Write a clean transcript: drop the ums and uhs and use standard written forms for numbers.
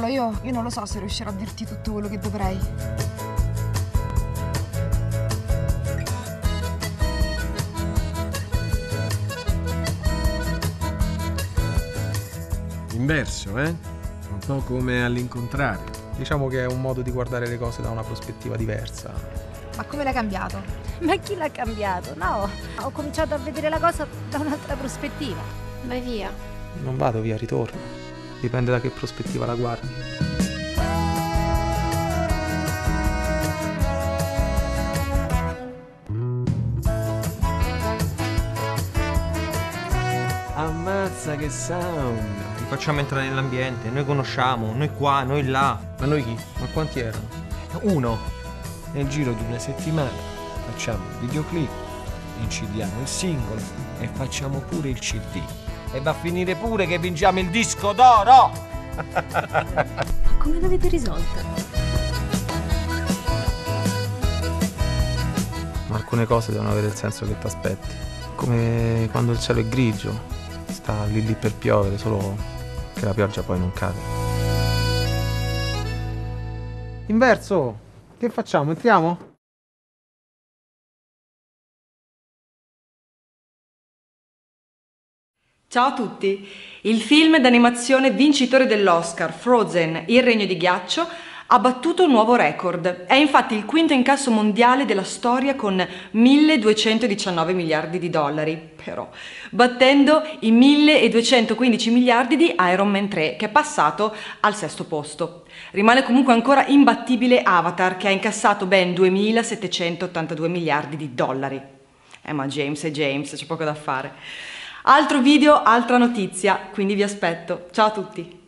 Carlo, io non lo so se riuscirò a dirti tutto quello che dovrei. Inverso, eh? Un po' come all'incontrario. Diciamo che è un modo di guardare le cose da una prospettiva diversa. Ma come l'hai cambiato? Ma chi l'ha cambiato? No, ho cominciato a vedere la cosa da un'altra prospettiva. Vai via. Non vado via, ritorno. Dipende da che prospettiva la guardi. Ammazza che sound! Li facciamo entrare nell'ambiente, noi conosciamo, noi qua, noi là. Ma noi chi? Ma quanti erano? Uno. Nel giro di una settimana facciamo il videoclip, incidiamo il singolo e facciamo pure il CD. E va a finire pure che vinciamo il disco d'oro! Ma come l'avete risolta? Ma alcune cose devono avere il senso che ti aspetti. Come quando il cielo è grigio, sta lì lì per piovere, solo che la pioggia poi non cade. Inverso, che facciamo? Entriamo? Ciao a tutti! Il film d'animazione vincitore dell'Oscar, Frozen, Il Regno di Ghiaccio, ha battuto un nuovo record. È infatti il quinto incasso mondiale della storia con 1.219 miliardi di dollari, però, battendo i 1.215 miliardi di Iron Man 3, che è passato al sesto posto. Rimane comunque ancora imbattibile Avatar, che ha incassato ben 2.782 miliardi di dollari. Ma James è James, c'è poco da fare. Altro video, altra notizia, quindi vi aspetto. Ciao a tutti!